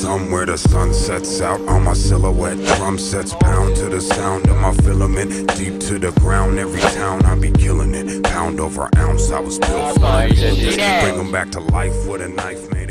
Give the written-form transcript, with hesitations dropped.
Somewhere the sun sets out on my silhouette. Drum sets pound to the sound of my filament. Deep to the ground, every town I be killing it. Pound over ounce, I was built for it. Bring them back to life with a knife, man.